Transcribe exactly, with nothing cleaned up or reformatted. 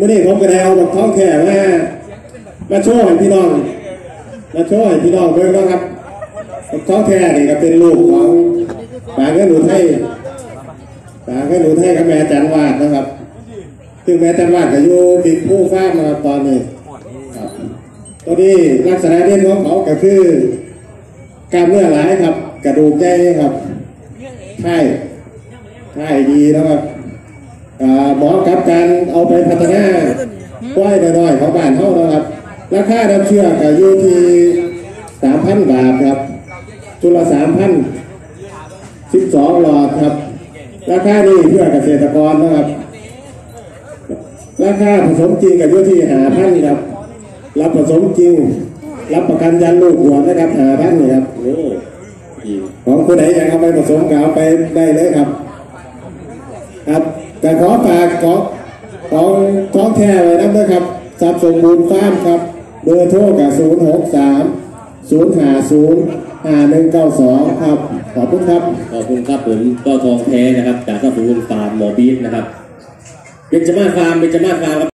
มื่อนี้ผมก็ได้เอาแบบท้องแข่มามาโชว์ให้พี่น้องมาโชว์ให้พี่น้องเพื่อนนะครับท้องแข่นี่ก็เป็นลูกของป่าเงินหนูไทยป่าเงินหนูไทยกับแม่จันวาดนะครับซึ่งแม่จันวาดก็อยู่ติดผู้ฟ้ามาตอนนี้ตัวนี้ลักษณะเด่นของเขาก็คือกล้ามเนื้อหลายครับกระดูกใหญ่ครับใช่ใช่ดีนะครับหมอกับการเอาไปพัฒนาควายน้อยๆของบ้านเขานะครับราคาน้ำเชื่อก็อยู่ที่สามพันบาทครับจุลสามพันสิบสองหลอดครับราคานี้เพื่อเกษตรกรนะครับราคาผสมจริงก็อยู่ที่ห้าพันครับรับผสมจริงรับประกันยันลูกหัวนะครับห้าพันครับของคนไหนอยากเอาไปผสมก็เอาไปได้เลยครับครับแต่ขอฝากของของท้องแท้ไว้นะครับทรัพย์สมบูรณ์ฟาร์มครับเบอร์โทรกับศูนย์หกสามศูนย์ห้าศูนย์ห้าหนึ่งเก้าสองครับขอบคุณครับขอบคุณครับผมก็ทองแท้นะครับจากทรัพย์สมบูรณ์ฟาร์มหมอบีทนะครับเบญจมาศฟาร์มเบญจมาศฟาร์ม